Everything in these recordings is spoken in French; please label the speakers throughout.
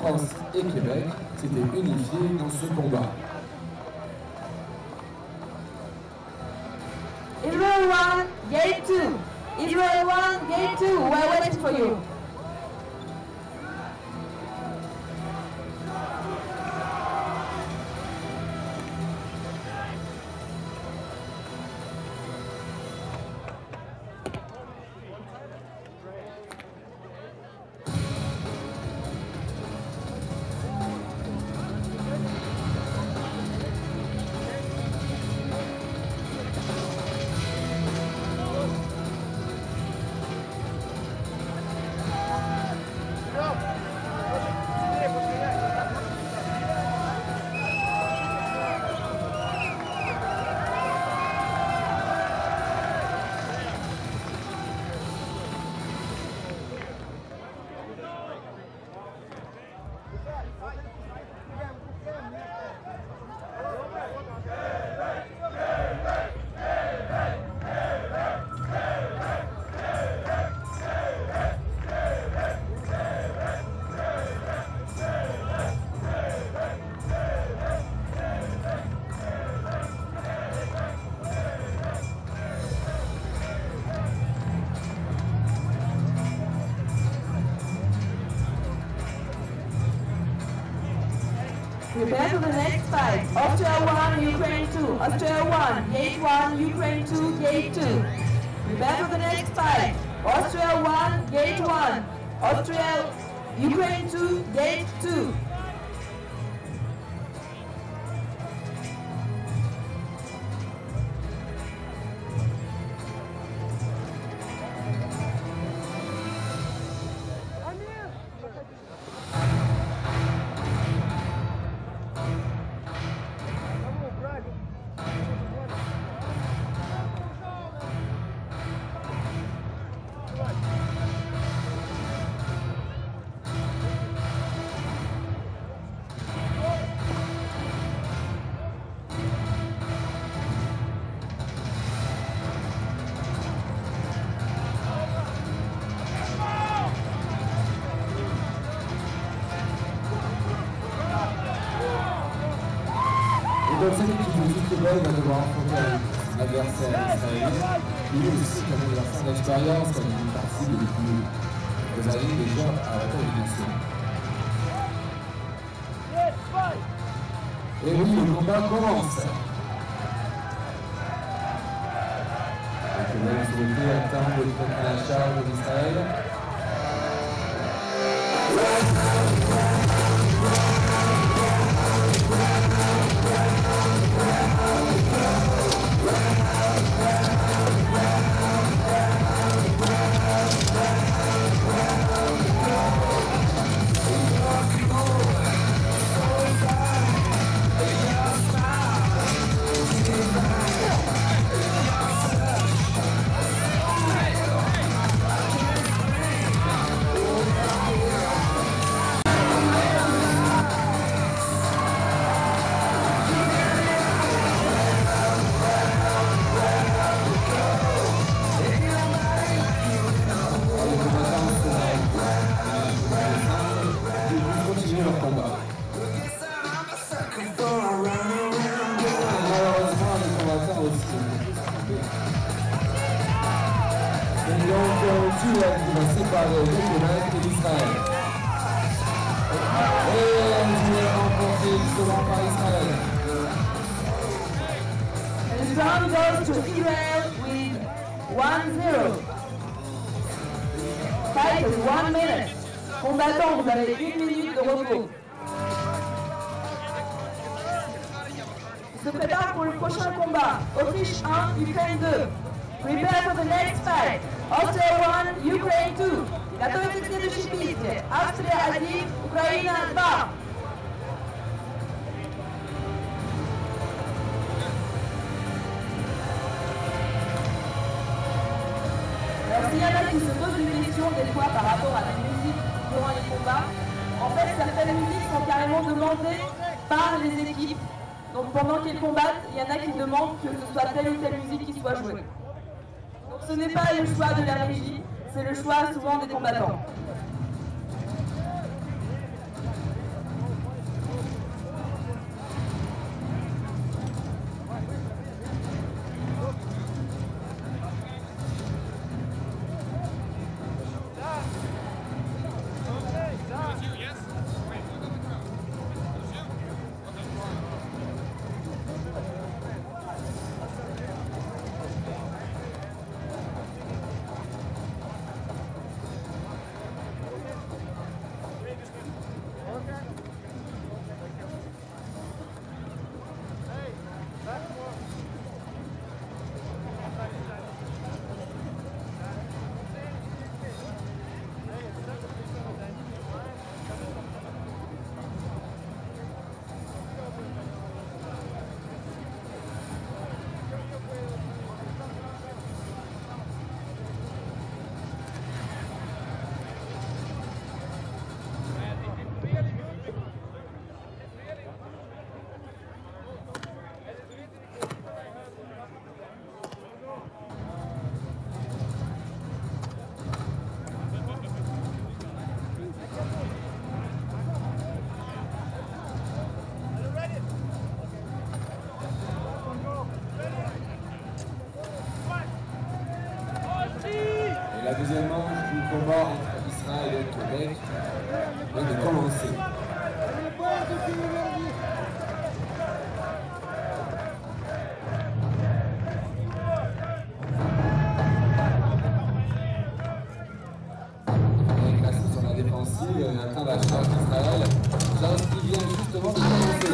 Speaker 1: France et Québec s'étaient unifiés dans ce combat.
Speaker 2: Israel 1, Gate 2. Israel 1, Gate 2. We're waiting for you. Prepare for the next fight. Austria 1, Ukraine 2. Austria 1, Gate 1, Ukraine 2, Gate 2. Prepare for the next fight. Austria 1, Gate 1. Austria, Ukraine 2, Gate 2.
Speaker 1: Donc cette équipe de football va devoir affronter un adversaire israélien, lui aussi comme un adversaire d'expérience, comme une partie depuis des années déjà à la coordination. Et oui, le combat commence. Donc on va souhaiter atteindre la charge d'Israël. Qui va séparer le Québec et l'Israël. Et elle est remportée justement par Israël.
Speaker 2: And the round goes to Israel with 1-0. Fight is 1 minute. Combattants, vous avez 1 minute de repos. Se prépare pour le prochain combat. Autriche 1, Ukraine 2. Prepare for the next fight. Austria 1, Ukraine 2. Готовится к следующей битве. Австрия 1, Украина 2. Alors s'il y en a qui se posent une question des fois par rapport à la musique durant les combats, en fait certaines musiques sont carrément demandées par les équipes. Donc pendant qu'ils combattent, il y en a qui demandent que ce soit telle ou telle musique qui soit jouée. Donc ce n'est pas le choix de la régie, c'est le choix souvent des combattants.
Speaker 1: deuxième manche du combat entre Israël et le Québec vient de commencer. Sur la défensive, atteint la charge d'Israël. Charge qui vient justement de commencer.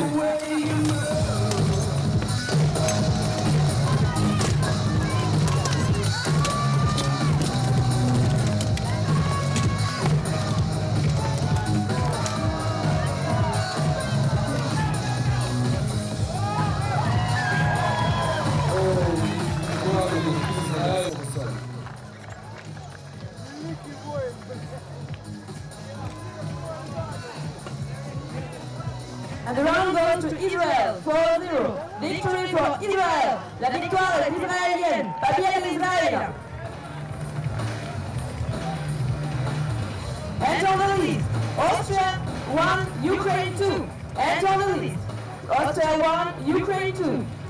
Speaker 2: And the round goes to Israel, 4-0. Victory for Israel. La victoire est israélienne. Fabienne d'Israël. And on the list, Austria 1, Ukraine 2. And on the list, Austria 1, Ukraine 2.